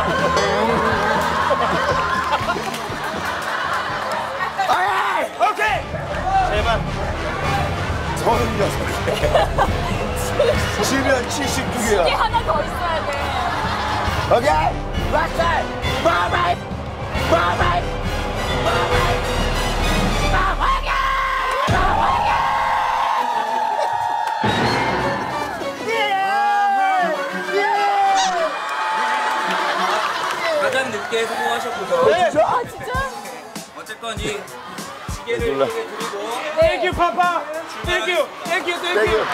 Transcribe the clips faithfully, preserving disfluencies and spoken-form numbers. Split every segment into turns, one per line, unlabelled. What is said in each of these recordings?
오케이. 제발. 서른여섯 개. 지면 칠십두 개야.
이게 하나 더 있어야 돼.
오케이. 마살. 마마이. 마마이. 마마이. 마마이.
가장 늦게 성공하셨고요.
네.
아, 진짜?
어쨌건 이 시계를 이렇게 드리고.
네.
땡큐 파파. 땡큐. 땡큐. 땡큐.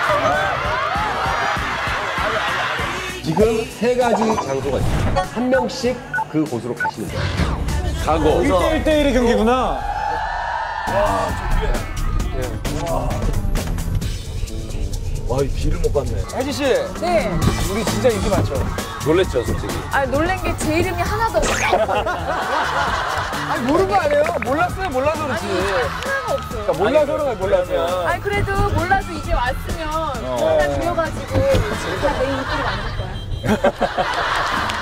지금 세 가지 장소가 있습니다. 한 명씩 그 곳으로 가시면 돼요. 가고.
일 대 일 대 일의 경기구나.
와, 이 비를 못 봤네.
혜지 씨,
네.
우리 진짜 인기 많죠?
놀랬죠, 솔직히.
아, 놀란 게 제 이름이 하나도 없어요.
아니, 모르는 거 아니에요? 몰랐어요, 몰라서 그렇지.
하나가 없어요.
그러니까 몰라서는 몰라서.
아니, 그래도 몰라서 이제 왔으면 하나 드려가지고 진짜 내 인기를 만들 거야.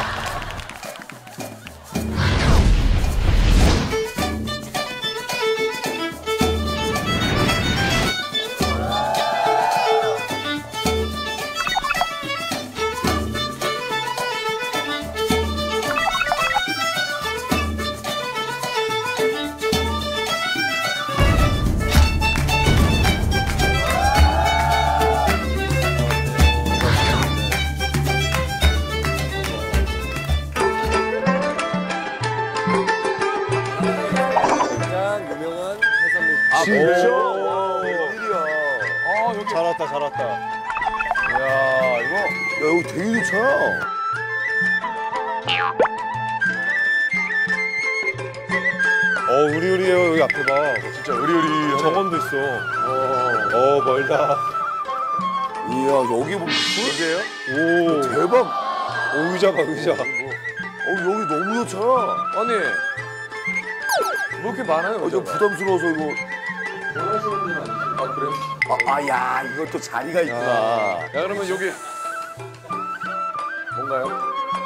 진짜? 와, 웬일이야. 아, 여기 잘 왔다, 잘 왔다. 이야, 이거. 야, 여기 되게 좋잖아. 어, 의리의리해요. 여기 앞에 봐. 진짜 의리의리해. 정원도 있어. 어, 어 멀다. 이야, 여기 뭐, 여기에요? 오, 대박. 오, 의자 봐, 의자. 어, 여기 너무 좋잖아.
아니, 뭐 이렇게 많아요?
어, 좀 부담스러워서 이거.
아, 그래요?
아, 아, 야, 이것도 자리가 있구나.
야, 그러면 여기 뭔가요?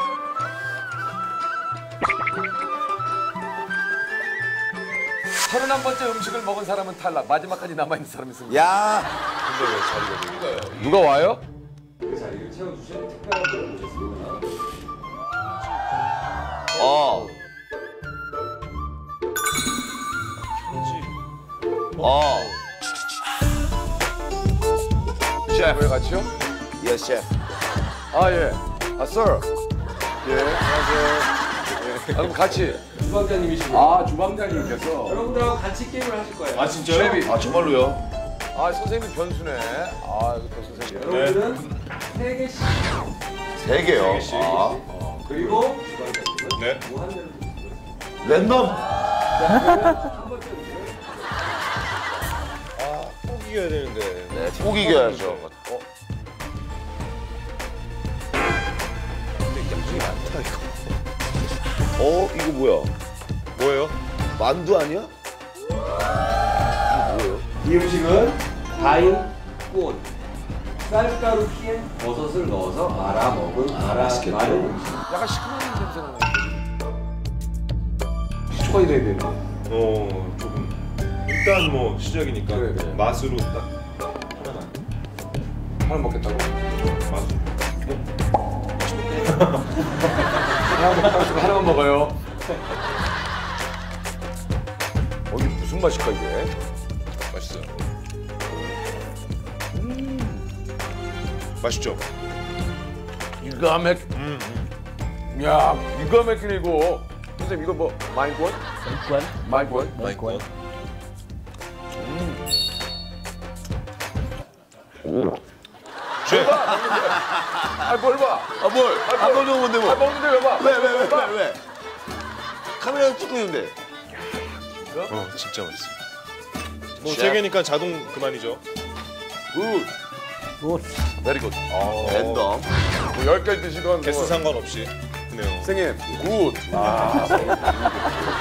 서른한 번째 음식을 먹은 사람은 탈락. 마지막까지 남아있는 사람이 승리.
야.
근데 왜 자리가 여기가요? 누가 와요?
어. 어.
셰프. 왜 같이요?
예, 셰프.
아, 예. 아, sir. 예, 안녕하세요. 예. 아, 그럼 같이.
주방장님이시고.
아, 주방장님께서.
여러분들하고 같이 게임을 하실 거예요.
아, 진짜요?
셰프.
아, 정말로요?
아, 선생님 변수네. 아, 이거 또 선생님.
여러분들은 세 개씩.
세 개요. 아.
그리고 주방장님은
네.
무한대로.
랜덤.
꼭 이겨야 되는데.
네, 꼭 이겨야죠. 어? 근데 양이 많다, 이거. 어? 이거 뭐야?
뭐예요?
만두 아니야? 이거 뭐예요?
이 음식은 다인 꽃, 쌀가루 피에 버섯을 넣어서 말아 먹은 말아 마른 음식.
약간 시큼한 냄새 나는. 초과이 돼야 되네.
어, 조금. 일단 뭐 시작이니까
그래, 그래.
맛으로 딱 하나만.
하나 먹겠다고.
맛으로.
하나 먹겠다고 하나만 먹어요. 어, 이게 무슨 맛일까, 이게?
맛있어요. 맛있죠?
기가 막.
음, 음.
야, 기가 막히네, 이거. 선생님, 이거 뭐, 마이권? 마이권? 마이권?
마이권. 쉐프.
아, 뭘 봐?
아, 뭘? 아, 뭘 먹는데 뭐?
아, 먹는데 왜 봐?
왜, 왜, 왜, 왜, 왜? 카메라 찍고 있는데.
어, 진짜 맛있어. 뭐
쉐프.
세 개니까 자동 그만이죠.
굿. 굿. 베리 굿. 아,
랜덤.
뭐 열 개 드시건
개수
뭐.
상관없이. 그네요.
선생님, 굿. 아,